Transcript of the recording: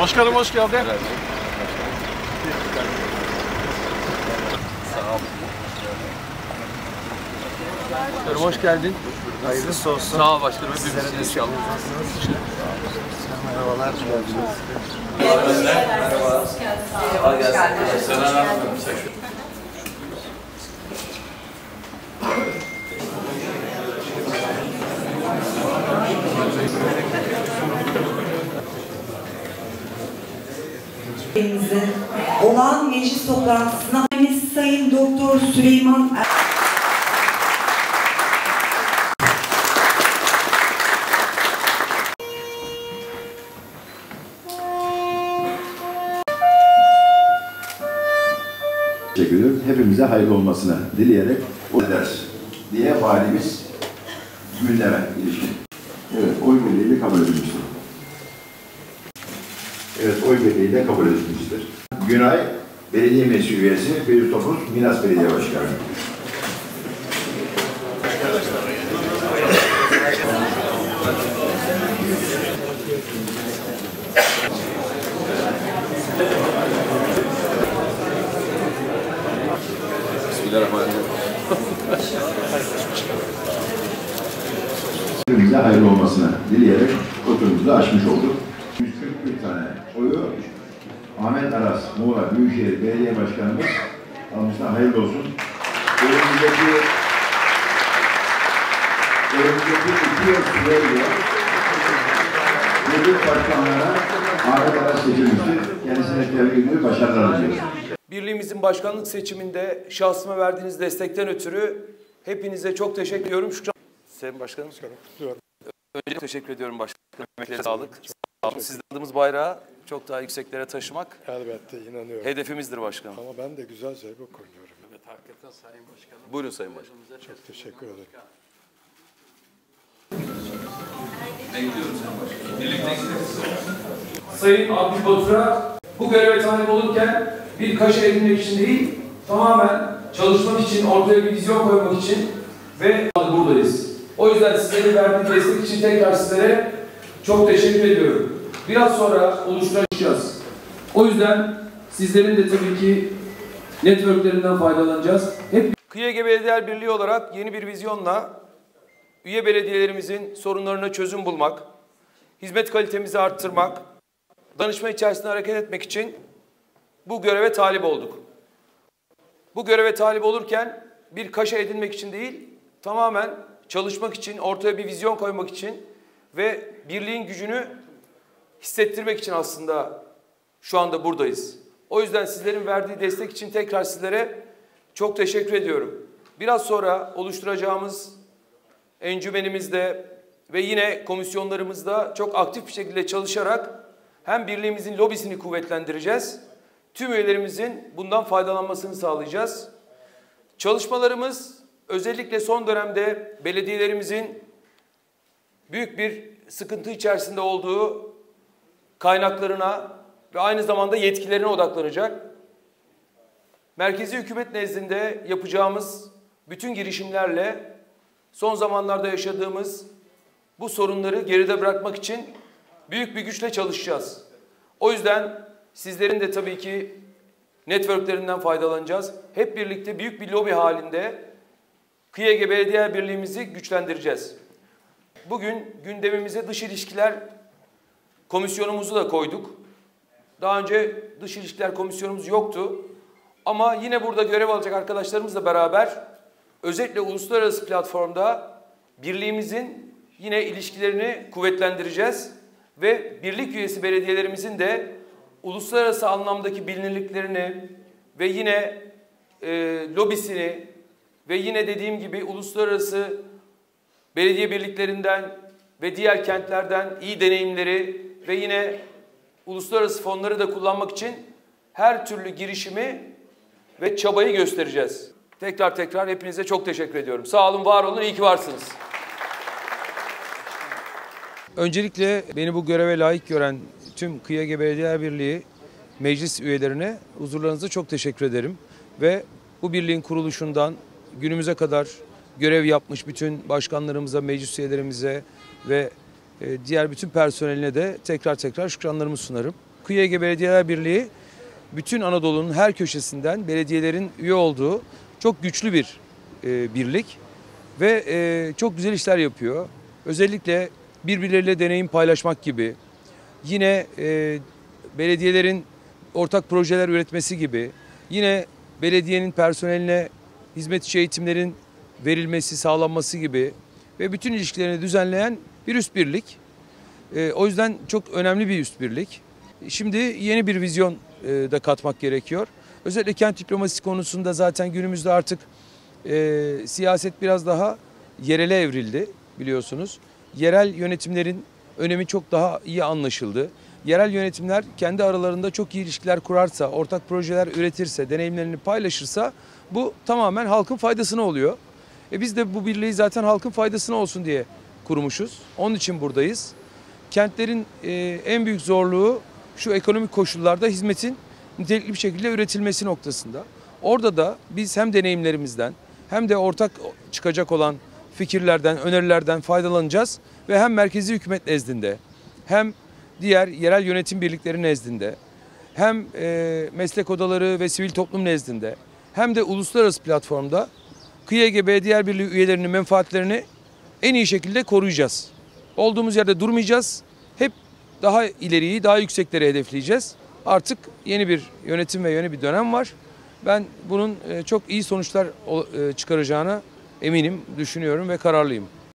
Başkanım hoş geldin. Sağ ol. Başkanım hoş geldin. Hayırlısı olsun. Sağ ol başkanım. Hepimiz inşallah. Merhabalar. Hoş geldiniz. Merhaba. Hoş geldiniz. Olağan meclis toplantısına Sayın Doktor Süleyman Teşekkür ediyorum. Hepimize hayırlı olmasını dileyerek o ders diye valimiz gündeme ilişkin. Evet, oy birliğiyle kabul edilmiştir. Evet, oy birliğiyle kabul edilmiştir. Günay, Belediye Meclisi Üyesi, Beyüz Topuz, Milas Belediye Başkanı. Bismillahirrahmanirrahim. Hepimize hayırlı olmasını dileyerek oturumuzu açmış olduk. 141 tane oyu Ahmet Aras, Muğla Büyükşehir Belediye Başkanımız almışlar. Hayırlı olsun. Önümüzdeki 2 yıl süreyle Belediye Başkanlarına Ahmet Aras seçilmiştir. Kendisine tebrik ediyor, başarılar diliyoruz. Birliğimizin başkanlık seçiminde şahsıma verdiğiniz destekten ötürü hepinize çok teşekkür ediyorum. Sayın Başkanım, önce teşekkür ediyorum başkanım. Emeklere sağlık. Sizden aldığımız bayrağı çok daha yükseklere taşımak elbette inanıyorum. Hedefimizdir başkanım. Ama ben de güzel zeybek oynuyorum. Evet, hakikaten Sayın Başkanım. Buyurun Sayın Başkanım. Çok teşekkür ederim. Sayın Abdül Batur'a bu göreve talip olurken bir kaşe edinmek için değil, tamamen çalışmak için, ortaya bir vizyon koymak için ve buradayız. O yüzden sizlerin verdiği destek için tekrar sizlere çok teşekkür ediyorum. Biraz sonra oluşturacağız. O yüzden sizlerin de tabii ki networklerinden faydalanacağız. Kıyı Ege Belediyeler Birliği olarak yeni bir vizyonla üye belediyelerimizin sorunlarına çözüm bulmak, hizmet kalitemizi arttırmak, danışma içerisinde hareket etmek için bu göreve talip olduk. Bu göreve talip olurken bir kaşe edinmek için değil, tamamen çalışmak için, ortaya bir vizyon koymak için ve birliğin gücünü hissettirmek için aslında şu anda buradayız. O yüzden sizlerin verdiği destek için tekrar sizlere çok teşekkür ediyorum. Biraz sonra oluşturacağımız encümenimizde ve yine komisyonlarımızda çok aktif bir şekilde çalışarak hem birliğimizin lobisini kuvvetlendireceğiz, tüm üyelerimizin bundan faydalanmasını sağlayacağız. Çalışmalarımız özellikle son dönemde belediyelerimizin büyük bir sıkıntı içerisinde olduğu kaynaklarına ve aynı zamanda yetkilerine odaklanacak. Merkezi hükümet nezdinde yapacağımız bütün girişimlerle son zamanlarda yaşadığımız bu sorunları geride bırakmak için büyük bir güçle çalışacağız. O yüzden sizlerin de tabii ki networklerinden faydalanacağız. Hep birlikte büyük bir lobi halinde Kıyı Ege Belediye Birliği'mizi güçlendireceğiz. Bugün gündemimize dış ilişkiler komisyonumuzu da koyduk. Daha önce dış ilişkiler komisyonumuz yoktu. Ama yine burada görev alacak arkadaşlarımızla beraber özellikle uluslararası platformda birliğimizin yine ilişkilerini kuvvetlendireceğiz. Ve birlik üyesi belediyelerimizin de uluslararası anlamdaki bilinirliklerini ve yine lobisini ve yine dediğim gibi uluslararası belediye birliklerinden ve diğer kentlerden iyi deneyimleri ve yine uluslararası fonları da kullanmak için her türlü girişimi ve çabayı göstereceğiz. Tekrar hepinize çok teşekkür ediyorum. Sağ olun, var olun, iyi ki varsınız. Öncelikle beni bu göreve layık gören tüm Kıyı Ege Belediyeler Birliği meclis üyelerine huzurlarınızda çok teşekkür ederim. Ve bu birliğin kuruluşundan günümüze kadar görev yapmış bütün başkanlarımıza, meclis üyelerimize ve diğer bütün personeline de tekrar şükranlarımı sunarım. Kıyı Ege Belediyeler Birliği bütün Anadolu'nun her köşesinden belediyelerin üye olduğu çok güçlü bir birlik ve çok güzel işler yapıyor. Özellikle birbirleriyle deneyim paylaşmak gibi, yine belediyelerin ortak projeler üretmesi gibi, yine belediyenin personeline hizmet içi eğitimlerin verilmesi, sağlanması gibi ve bütün ilişkilerini düzenleyen bir üst birlik. O yüzden çok önemli bir üst birlik. Şimdi yeni bir vizyon da katmak gerekiyor. Özellikle kent diplomasisi konusunda zaten günümüzde artık siyaset biraz daha yerele evrildi biliyorsunuz. Yerel yönetimlerin önemi çok daha iyi anlaşıldı. Yerel yönetimler kendi aralarında çok iyi ilişkiler kurarsa, ortak projeler üretirse, deneyimlerini paylaşırsa bu tamamen halkın faydasına oluyor. Biz de bu birliği zaten halkın faydasına olsun diye kurmuşuz. Onun için buradayız. Kentlerin en büyük zorluğu şu ekonomik koşullarda hizmetin nitelikli bir şekilde üretilmesi noktasında. Orada da biz hem deneyimlerimizden hem de ortak çıkacak olan fikirlerden, önerilerden faydalanacağız ve hem merkezi hükümet nezdinde hem diğer yerel yönetim birlikleri nezdinde hem meslek odaları ve sivil toplum nezdinde hem de uluslararası platformda Kıyı Ege Belediyeler Birliği üyelerinin menfaatlerini en iyi şekilde koruyacağız. Olduğumuz yerde durmayacağız. Hep daha ileriyi, daha yüksekleri hedefleyeceğiz. Artık yeni bir yönetim ve yeni bir dönem var. Ben bunun çok iyi sonuçlar çıkaracağına eminim, düşünüyorum ve kararlıyım.